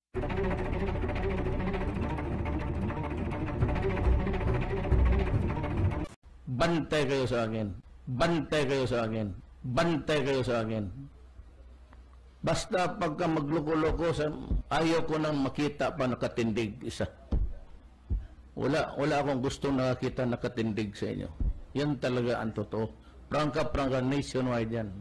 Bantay kayo sa akin. Bantay kayo sa akin. Bantay kayo sa akin. Basta pagka magloko-loko, ayaw ko nang makita pa nakatindig isa. Wala akong gustong nakakita nakatindig sa inyo. Yan talaga ang totoo. Prangka nationwide yan.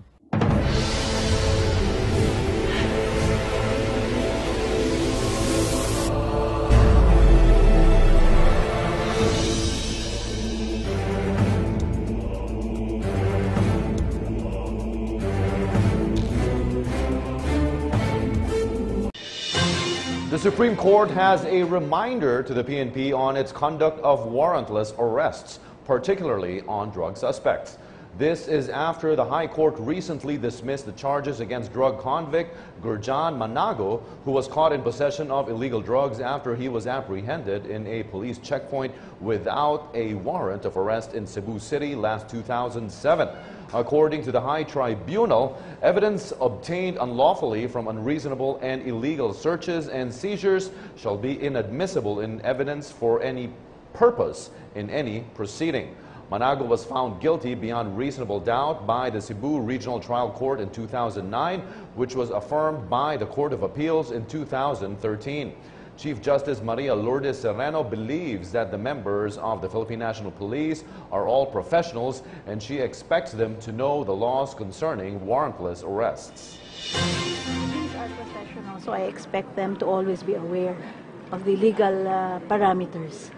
The Supreme Court has a reminder to the PNP on its conduct of warrantless arrests, particularly on drug suspects. This is after the High Court recently dismissed the charges against drug convict Gurjan Manago, who was caught in possession of illegal drugs after he was apprehended in a police checkpoint without a warrant of arrest in Cebu City last 2007. According to the High Tribunal, evidence obtained unlawfully from unreasonable and illegal searches and seizures shall be inadmissible in evidence for any purpose in any proceeding. Manago was found guilty beyond reasonable doubt by the Cebu Regional Trial Court in 2009, which was affirmed by the Court of Appeals in 2013. Chief Justice Maria Lourdes Serrano believes that the members of the Philippine National Police are all professionals, and she expects them to know the laws concerning warrantless arrests. These are professionals, so I expect them to always be aware of the legal parameters.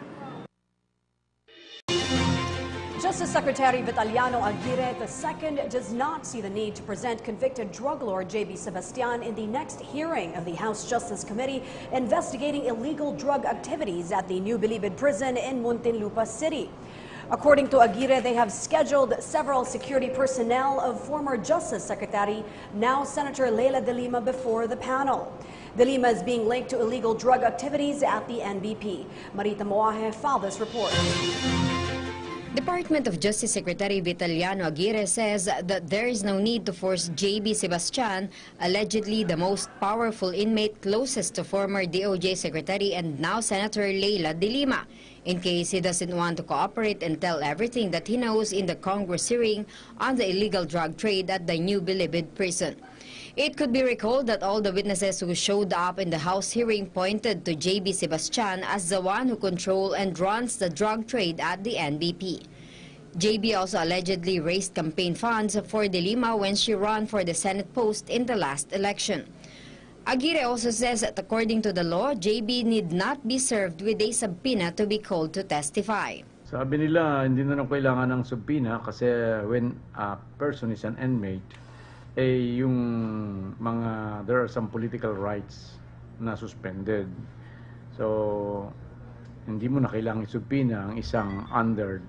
Justice Secretary Vitaliano Aguirre II does not see the need to present convicted drug lord J.B. Sebastian in the next hearing of the House Justice Committee investigating illegal drug activities at the New Bilibid prison in Muntinlupa City. According to Aguirre, they have scheduled several security personnel of former Justice Secretary, now Senator Leila De Lima, before the panel. De Lima is being linked to illegal drug activities at the NBP. Marita Moaje filed this report. Department of Justice Secretary Vitaliano Aguirre says that there is no need to force J.B. Sebastian, allegedly the most powerful inmate closest to former DOJ Secretary and now Senator Leila De Lima, in case he doesn't want to cooperate and tell everything that he knows in the Congress hearing on the illegal drug trade at the New Bilibid prison. It could be recalled that all the witnesses who showed up in the House hearing pointed to J.B. Sebastian as the one who controls and runs the drug trade at the NBP. J.B. also allegedly raised campaign funds for De Lima when she ran for the Senate post in the last election. Aguirre also says that according to the law, J.B. need not be served with a subpoena to be called to testify. Sabi nila, hindi na kailangan ng subpoena kasi when a person is an inmate, yung mga, there are some political rights na suspended. So, hindi mo na kailangang subpoena ang isang under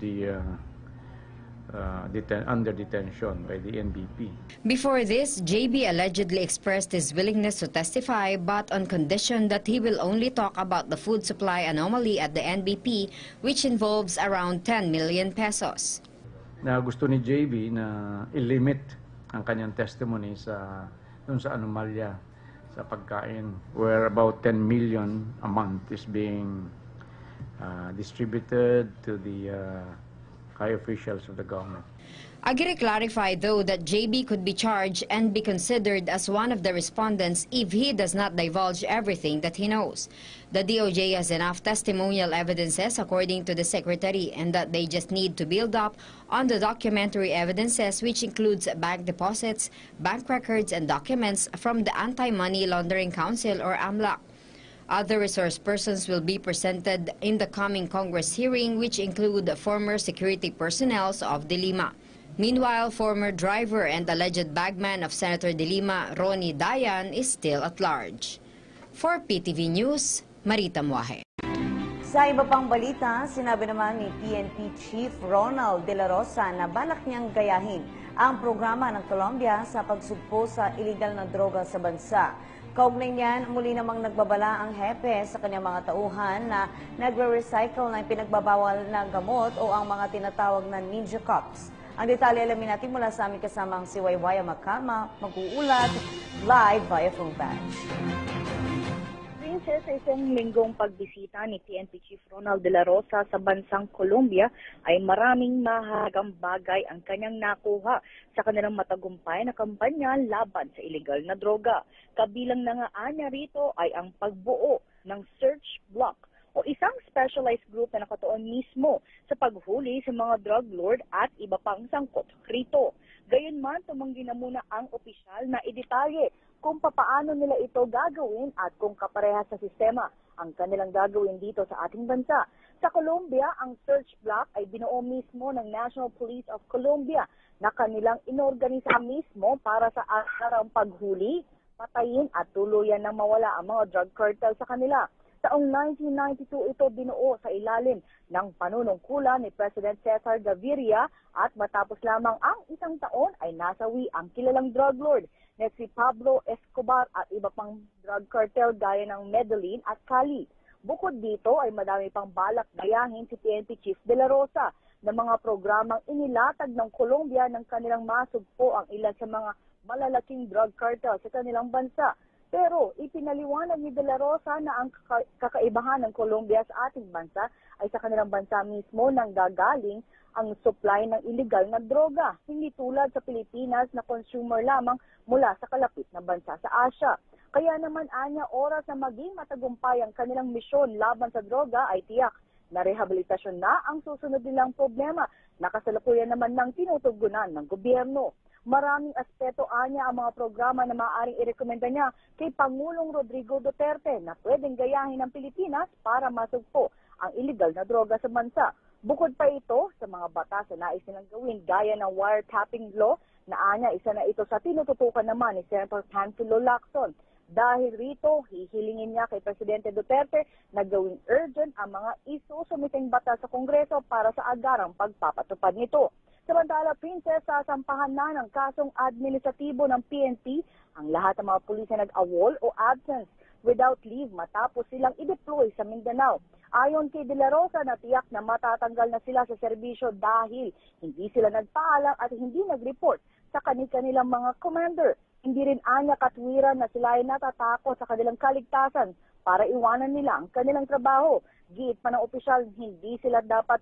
detention by the NBP. Before this, J.B. allegedly expressed his willingness to testify but on condition that he will only talk about the food supply anomaly at the NBP, which involves around 10 million pesos. Na gusto ni J.B. na i-limit ang kanyang testimony sa anomalya sa pagkain, where about 10 million a month is being distributed to the high officials of the government. Aguirre clarified, though, that J.B. could be charged and be considered as one of the respondents if he does not divulge everything that he knows. The DOJ has enough testimonial evidences, according to the Secretary, and that they just need to build up on the documentary evidences, which includes bank deposits, bank records, and documents from the Anti-Money Laundering Council, or AMLAC. Other resource persons will be presented in the coming Congress hearing, which include former security personnel of De Lima. Meanwhile, former driver and alleged bagman of Senator De Lima, Ronnie Dayan, is still at large. For PTV News, Marita Moaje. Sa iba pang balita, sinabi naman ni PNP Chief Ronald De La Rosa na balak niyang gayahin ang programa ng Colombia sa pagsugpo sa iligal na droga sa bansa. Kaugnay niyan, muli namang nagbabala ang hepe sa kanyang mga tauhan na nagre-recycle ng pinagbabawal na gamot o ang mga tinatawag na ninja cups. Ang detalye alamin natin mula sa aming kasamang si Waywaya Makama, mag-uulat live via phone badge. Princess, sa isang linggong pagbisita ni PNP Chief Ronald De La Rosa sa bansang Colombia ay maraming mahalagang bagay ang kanyang nakuha sa kanilang matagumpay na kampanya laban sa illegal na droga. Kabilang na nga niya rito ay ang pagbuo ng search block o isang specialized group na nakatuon mismo sa paghuli sa mga drug lord at iba pang sangkot rito. Gayunman, tumanggi na muna ang opisyal na idetalye kung papaano nila ito gagawin at kung kaparehas sa sistema ang kanilang gagawin dito sa ating bansa. Sa Colombia, ang search block ay binuo mismo ng National Police of Colombia na kanilang inorganisa mismo para sa araw paghuli, patayin at tuluyan na mawala ang mga drug cartel sa kanila. Taong 1992 ito binuo sa ilalim ng panunungkulan ni President Cesar Gaviria at matapos lamang ang isang taon ay nasawi ang kilalang drug lord na si Pablo Escobar at iba pang drug cartel gaya ng Medellin at Cali. Bukod dito ay madami pang balak gayahin si PNP Chief De La Rosa na mga programang inilatag ng Colombia ng kanilang masugpo ang ilan sa mga malalaking drug cartel sa kanilang bansa. Pero ipinaliwanag ni De La Rosa na ang kakaibahan ng Colombia sa ating bansa ay sa kanilang bansa mismo nang gagaling ang supply ng illegal na droga, hindi tulad sa Pilipinas na consumer lamang mula sa kalapit na bansa sa Asia. Kaya naman anya oras na maging matagumpay ang kanilang misyon laban sa droga ay tiyak na rehabilitasyon na ang susunod nilang problema na kasalukuyan naman ng tinutugunan ng gobyerno. Maraming aspeto anya ang mga programa na maaaring irekomenda niya kay Pangulong Rodrigo Duterte na pwedeng gayahin ng Pilipinas para masugpo ang illegal na droga sa bansa. Bukod pa ito sa mga batas na nais nilang gawin gaya ng wiretapping law na anya isa na ito sa tinututukan naman ni Senator Panfilo Lacson. Dahil rito, hihilingin niya kay Presidente Duterte na gawing urgent ang mga isusumiting batas sa Kongreso para sa agarang pagpapatupad nito. Samantala, Princess, sasampahan na ng kasong administratibo ng PNP ang lahat ng mga pulis na nag-awol o absence without leave matapos silang i-deploy sa Mindanao. Ayon kay De La Rosa, natiyak na matatanggal na sila sa serbisyo dahil hindi sila nagpaalam at hindi nag-report sa kanilang mga commander. Hindi rin anya katwiran na sila ay natatakot sa kanilang kaligtasan para iwanan nila ang kanilang trabaho. Giit pa ng opisyal, hindi sila dapat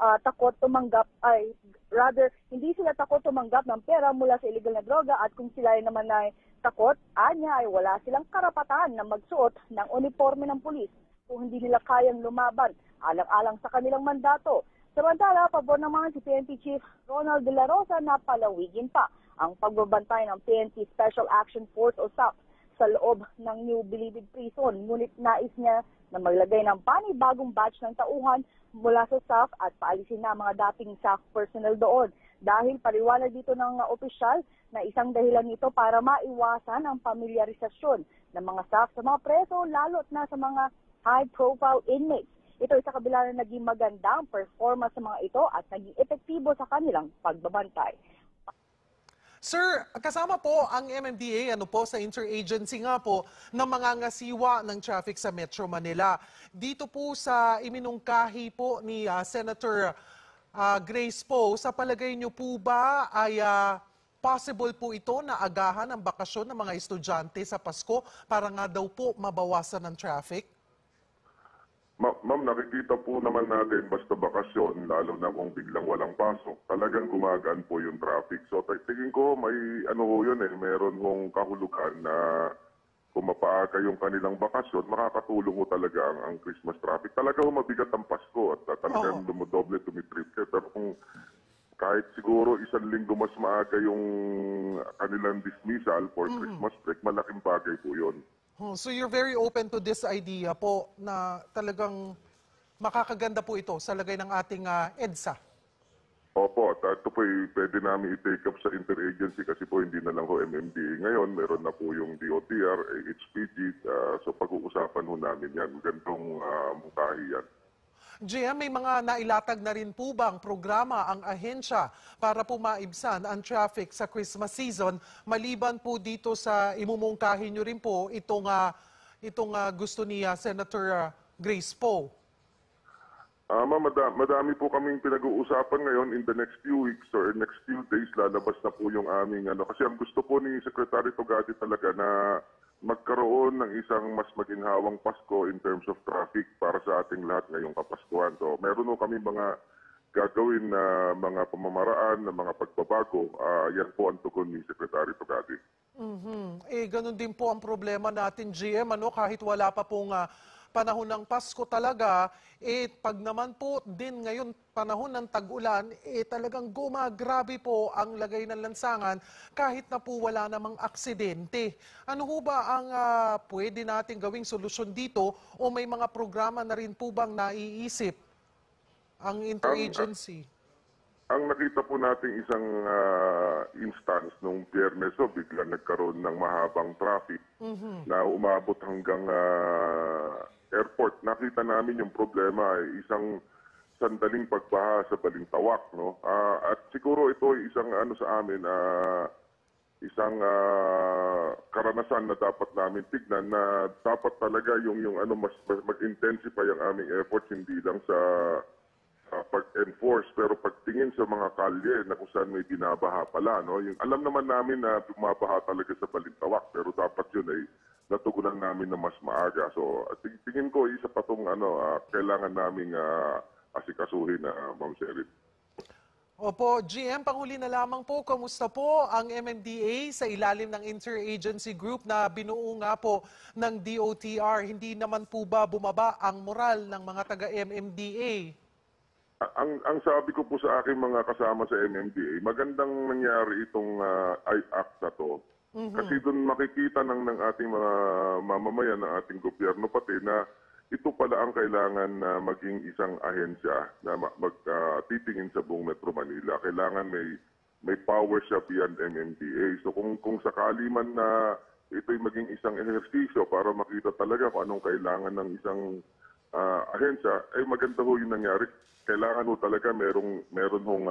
hindi sila takot tumanggap ng pera mula sa illegal na droga at kung sila ay naman ay takot, anya ay wala silang karapatan na magsuot ng uniforme ng pulis kung hindi nila kayang lumaban alang-alang sa kanilang mandato. Samantala, pabor naman si PNP Chief Ronald De La Rosa na palawigin pa ang pagbabantay ng PNP Special Action Force o SAF sa loob ng New Bilibid Prison. Ngunit nais niya na maglagay ng panibagong batch ng tauhan mula sa SAF at paalisin na mga dating SAF personnel doon. Dahil pariwanag dito ng opisyal na isang dahilan nito para maiwasan ang pamilyarisasyon ng mga SAF sa mga preso, lalo't na sa mga high-profile inmates. Ito ay sa kabila na naging magandang performance sa mga ito at naging epektibo sa kanilang pagbabantay. Sir, kasama po ang MMDA sa interagency nga po ng mga ngasiwa ng traffic sa Metro Manila. Dito po sa iminungkahi po ni Senator Grace Poe, sa palagay niyo po ba ay possible po ito na agahan ang bakasyon ng mga estudyante sa Pasko para nga daw po mabawasan ng traffic? Ma'am, nakikita po naman natin basta bakasyon, lalo na kung biglang walang pasok, talagang gumagaan po yung traffic. So tingin ko may yun meron hong kahulugan na kung mapaaga yung kanilang bakasyon, makakatulong mo talaga ang Christmas traffic. Talagang mabigat ang Pasko at talagang dumodoble, tumitrip. Pero kung kahit siguro isang linggo mas maaga yung kanilang dismissal for Christmas break, malaking bagay po yun. So you're very open to this idea po na talagang makakaganda po ito sa lagay ng ating EDSA? Opo, at ito po pwede namin i-take up sa interagency kasi po hindi na lang ho MMDA ngayon, meron na po yung DOTR, HPG, so pag-uusapan ho namin yan, gantong mungkahi yan. JM, may mga nailatag na rin po bang programa ang ahensya para po maibsan ang traffic sa Christmas season? Maliban po dito sa imumungkahi nyo rin po itong gusto ni Senator Grace Poe. Madami po kaming pinag-uusapan ngayon in the next few weeks or next few days. Lalabas na po yung aming kasi ang gusto po ni Secretary Togati talaga na magkaroon ng isang mas maginhawang Pasko in terms of traffic para sa ating lahat ngayong Kapaskuhan. So meron po kami mga gagawin na mga pamamaraan, na mga pagbabago. Yan po ang tugon ni Secretary Tugadi. Ganun din po ang problema natin, GM, kahit wala pa pong panahon ng Pasko talaga, pag naman po din ngayon panahon ng tag-ulan, talagang gumagrabe po ang lagay ng lansangan kahit na po wala namang aksidente. Ano ho ba ang pwede natin gawing solusyon dito o may mga programa na rin po bang naiisip ang interagency? Ang nakita po nating isang instance nung Biyernes, biglang nagkaroon ng mahabang traffic na umabot hanggang airport. Nakita namin yung problema ay isang sandaling pagbaha sa Balintawak. No? At siguro ito ay isang sa amin, isang karanasan na dapat namin tignan na dapat talaga yung mas mag-intensify ang aming efforts, hindi lang sa pag-enforce, pero pagtingin sa mga kalye na kung saan may binabaha pala. No? Yung, alam naman namin na bumabaha talaga sa Balintawak, pero dapat yun ay natugunan namin na mas maaga. So, tingin ko, isa pa itong kailangan naming asikasuhin na Ma'am Sherry. Opo, GM, panghuli na lamang po, kamusta po ang MMDA sa ilalim ng interagency group na binuo nga po ng DOTR? Hindi naman po ba bumaba ang moral ng mga taga-MMDA? Ang sabi ko po sa aking mga kasama sa MMDA, magandang nangyari itong act na to. Kasi doon makikita ng ating mga mamamayan, ng ating gobyerno pati na ito pala ang kailangan na maging isang ahensya na magtitingin sa buong Metro Manila. Kailangan may power siya beyond MMDA. So kung sakali man na ito'y maging isang ehersisyo para makita talaga kung anong kailangan ng isang ahensya, ay maganda ho yung nangyari. Kailangan ho talaga meron hong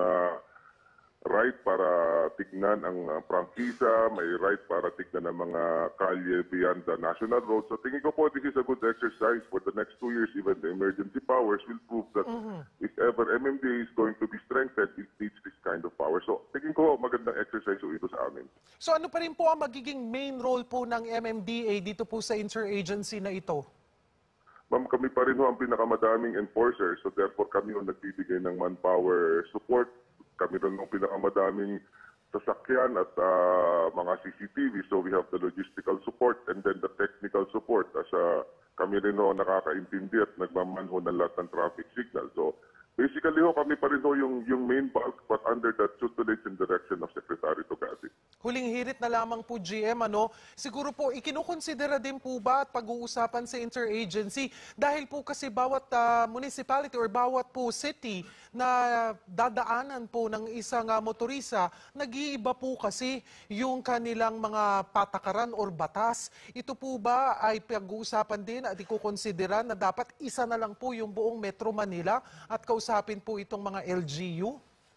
right para tignan ang prangkisa, may right para tignan ang mga kalye beyond the national road. So tingin ko po this is a good exercise for the next 2 years. Even the emergency powers will prove that if ever MMDA is going to be strengthened, it needs this kind of power. So tingin ko magandang exercise ito sa amin. So ano pa rin po ang magiging main role po ng MMDA dito po sa interagency na ito? Ma'am, kami pa rin ho ang pinakamadaming enforcers. So therefore kami ho nagbibigay ng manpower support. Kami rin ang pinakamadaming sasakyan at mga CCTV. So we have the logistical support and then the technical support. As kami rin ho nakakaintindi at nagmamanho ng lahat ng traffic signal. So basically ho kami pa rin ho yung main bulk but under the tutelage and direction of Secretary Tugadi. Huling hirit na lamang po, GM, siguro po, ikinukonsidera din po ba at pag-uusapan sa interagency dahil po kasi bawat municipality or bawat po city na dadaanan po ng isang motorista, nag-iiba po kasi yung kanilang mga patakaran or batas. Ito po ba ay pag-uusapan din at ikukonsidera na dapat isa na lang po yung buong Metro Manila at kausapin po itong mga LGU?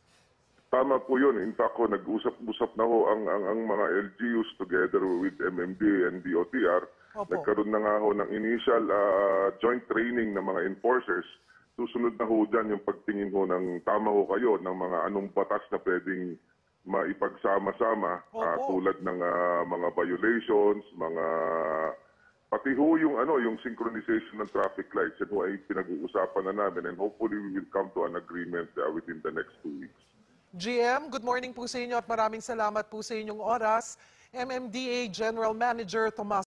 Tama po yun. In fact, nag-usap-usap na ho ang mga LGUs together with MMD and DOTR. Opo. Nagkaroon na nga ho ng initial joint training ng mga enforcers. Susunod na ho dyan yung pagtingin ho ng tama ho kayo ng mga anong batas na pwedeng maipagsama-sama tulad ng mga violations, mga pati ho yung synchronization ng traffic lights. Yan ho ay pinag-uusapan na namin and hopefully we will come to an agreement within the next 2 weeks. GM, good morning po sa inyo at maraming salamat po sa inyong oras. MMDA General Manager Tomas